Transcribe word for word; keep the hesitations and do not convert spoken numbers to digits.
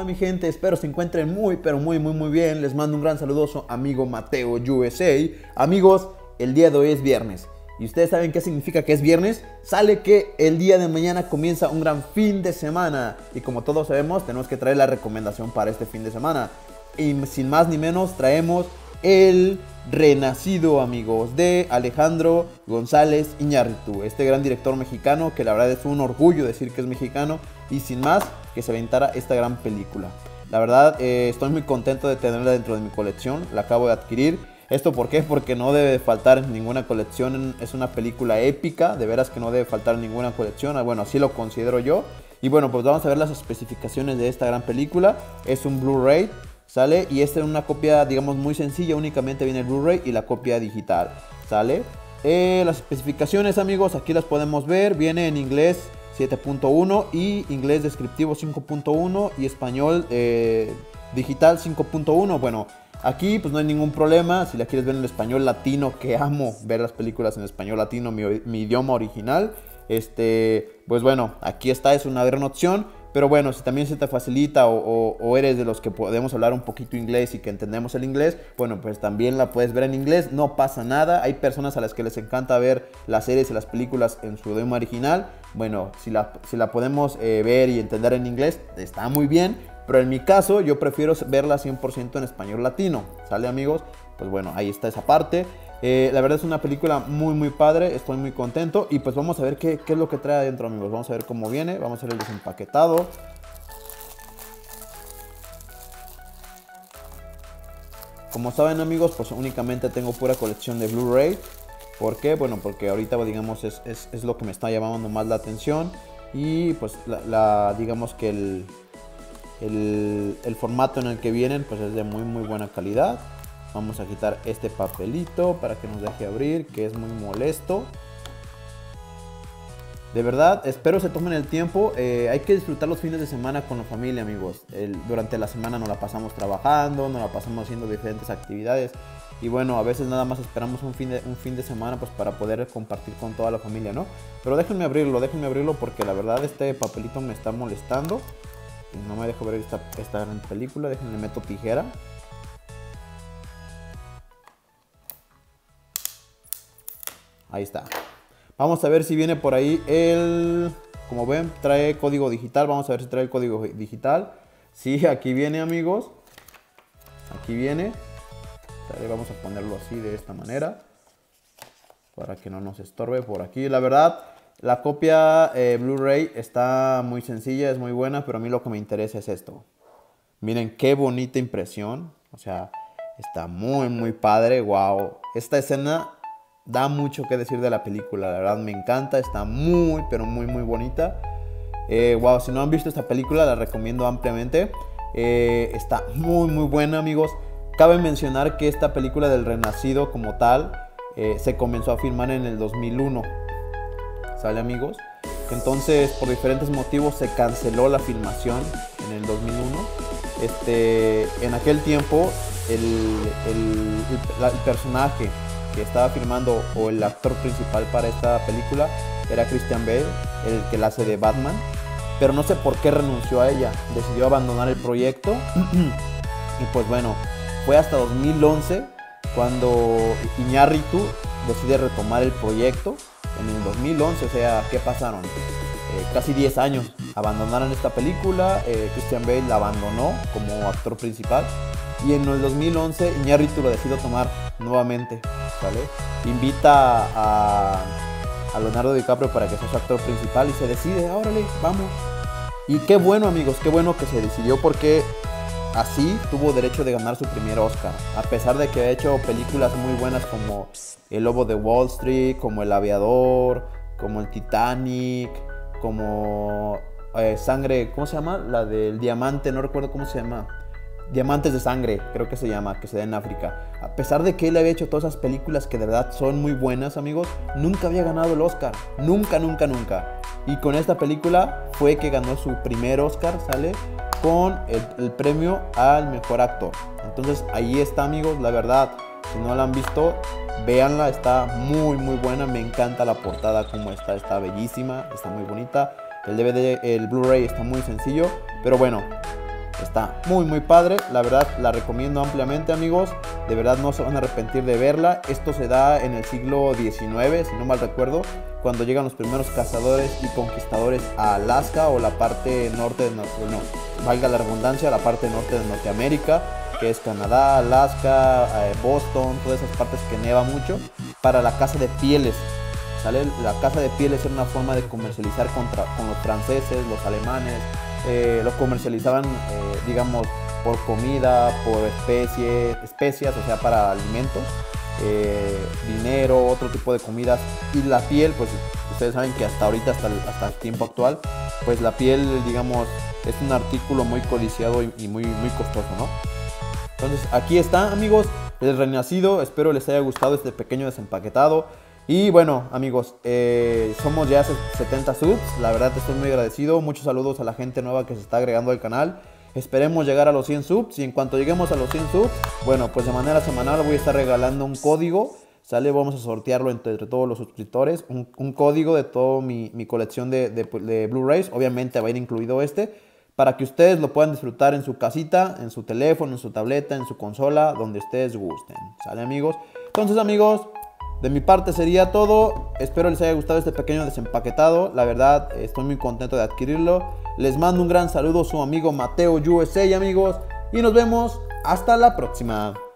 onda mi gente? Espero se encuentren muy pero muy muy muy bien. Les mando un gran saludoso amigo Mateo U S A. Amigos, el día de hoy es viernes. ¿Y ustedes saben qué significa que es viernes? Sale que el día de mañana comienza un gran fin de semana. Y como todos sabemos, tenemos que traer la recomendación para este fin de semana. Y sin más ni menos, traemos El Renacido, amigos, de Alejandro González Iñárritu. Este gran director mexicano, que la verdad es un orgullo decir que es mexicano. Y sin más, que se aventara esta gran película. La verdad, eh, estoy muy contento de tenerla dentro de mi colección. La acabo de adquirir. ¿Esto por qué? Porque no debe faltar en ninguna colección. Es una película épica, de veras que no debe faltar en ninguna colección. Bueno, así lo considero yo. Y bueno, pues vamos a ver las especificaciones de esta gran película. Es un Blu-ray, ¿sale? Y esta es una copia, digamos, muy sencilla. Únicamente viene el Blu-ray y la copia digital, ¿sale? Eh, las especificaciones, amigos, aquí las podemos ver. Viene en inglés siete punto uno y inglés descriptivo cinco punto uno y español eh, digital cinco punto uno. Bueno, aquí pues no hay ningún problema. Si la quieres ver en español latino, que amo ver las películas en español latino, mi, mi idioma original, este, pues bueno, aquí está, es una gran opción. Pero bueno, si también se te facilita o, o, o eres de los que podemos hablar un poquito inglés y que entendemos el inglés, bueno, pues también la puedes ver en inglés, no pasa nada. Hay personas a las que les encanta ver las series y las películas en su idioma original. Bueno, si la, si la podemos eh, ver y entender en inglés, está muy bien. Pero en mi caso, yo prefiero verla cien por ciento en español latino, ¿sale, amigos? Pues bueno, ahí está esa parte. Eh, la verdad es una película muy muy padre, estoy muy contento. Y pues vamos a ver qué, qué es lo que trae adentro, amigos. Vamos a ver cómo viene, vamos a ver el desempaquetado. Como saben, amigos, pues únicamente tengo pura colección de Blu-ray. ¿Por qué? Bueno, porque ahorita, digamos, es, es, es lo que me está llamando más la atención. Y pues la, la digamos que el, el, el formato en el que vienen pues es de muy muy buena calidad. Vamos a quitar este papelito para que nos deje abrir, que es muy molesto. De verdad, espero se tomen el tiempo. Eh, hay que disfrutar los fines de semana con la familia, amigos. El, durante la semana nos la pasamos trabajando, nos la pasamos haciendo diferentes actividades. Y bueno, a veces nada más esperamos un fin de, un fin de semana pues para poder compartir con toda la familia, ¿no? Pero déjenme abrirlo, déjenme abrirlo porque la verdad este papelito me está molestando. No me dejo ver esta, esta gran película. Déjenme meto tijera. Ahí está. Vamos a ver si viene por ahí el... Como ven, trae código digital. Vamos a ver si trae el código digital. Sí, aquí viene, amigos. Aquí viene. Vamos a ponerlo así, de esta manera, para que no nos estorbe por aquí. La verdad, la copia eh, Blu-ray está muy sencilla, es muy buena. Pero a mí lo que me interesa es esto. Miren qué bonita impresión. O sea, está muy, muy padre. Wow. Esta escena da mucho que decir de la película, la verdad me encanta, está muy pero muy muy bonita. eh, Wow, si no han visto esta película la recomiendo ampliamente. eh, Está muy muy buena, amigos. Cabe mencionar que esta película del Renacido como tal eh, se comenzó a filmar en el dos mil uno, ¿sale, amigos? Entonces por diferentes motivos se canceló la filmación en el dos mil uno. Este, en aquel tiempo el, el, el, la, el personaje que estaba filmando o el actor principal para esta película era Christian Bale, el que la hace de Batman. Pero no sé por qué renunció a ella, decidió abandonar el proyecto. Y pues bueno, fue hasta dos mil once cuando Iñárritu decide retomar el proyecto. En el dos mil once, o sea, ¿qué pasaron? Eh, casi diez años. Abandonaron esta película, eh, Christian Bale la abandonó como actor principal. Y en el dos mil once Iñárritu lo decidió tomar nuevamente, ¿vale? Invita a, a Leonardo DiCaprio para que sea su actor principal y se decide, órale, vamos. Y qué bueno, amigos, qué bueno que se decidió, porque así tuvo derecho de ganar su primer Oscar. A pesar de que ha hecho películas muy buenas como El Lobo de Wall Street, como El Aviador, como El Titanic, como eh, Sangre, ¿cómo se llama? La del diamante, no recuerdo cómo se llama. Diamantes de Sangre, creo que se llama, que se da en África. A pesar de que él había hecho todas esas películas que de verdad son muy buenas, amigos, nunca había ganado el Oscar. Nunca, nunca, nunca. Y con esta película fue que ganó su primer Oscar, ¿sale? Con el, el premio al mejor actor. Entonces ahí está, amigos, la verdad. Si no la han visto, véanla, está muy, muy buena. Me encanta la portada como está, está bellísima, está muy bonita. El D V D, el Blu-ray está muy sencillo. Pero bueno, Está muy muy padre, la verdad la recomiendo ampliamente, amigos. De verdad no se van a arrepentir de verla. Esto se da en el siglo diecinueve, si no mal recuerdo, cuando llegan los primeros cazadores y conquistadores a Alaska, o la parte norte de, no, valga la redundancia, la parte norte de Norteamérica, que es Canadá, Alaska, eh, Boston, todas esas partes que neva mucho, para la caza de pieles. ¿Sale? La caza de pieles era una forma de comercializar contra, con los franceses, los alemanes. Eh, lo comercializaban, eh, digamos, por comida, por especies, especias, o sea, para alimentos, eh, dinero, otro tipo de comidas. Y la piel, pues ustedes saben que hasta ahorita, hasta el, hasta el tiempo actual, pues la piel, digamos, es un artículo muy codiciado y, y muy, muy costoso, ¿no? Entonces aquí está, amigos, el renacido. Espero les haya gustado este pequeño desempaquetado. Y bueno, amigos, eh, somos ya setenta subs. La verdad estoy muy agradecido. Muchos saludos a la gente nueva que se está agregando al canal. Esperemos llegar a los cien subs. Y en cuanto lleguemos a los cien subs, bueno, pues de manera semanal voy a estar regalando un código. ¿Sale? Vamos a sortearlo entre, entre todos los suscriptores. Un, un código de toda mi, mi colección de, de, de Blu-rays. Obviamente va a ir incluido este, para que ustedes lo puedan disfrutar en su casita, en su teléfono, en su tableta, en su consola, donde ustedes gusten. ¿Sale, amigos? Entonces, amigos, de mi parte sería todo. Espero les haya gustado este pequeño desempaquetado. La verdad, estoy muy contento de adquirirlo. Les mando un gran saludo, su amigo Mateo U S A, amigos. Y nos vemos hasta la próxima.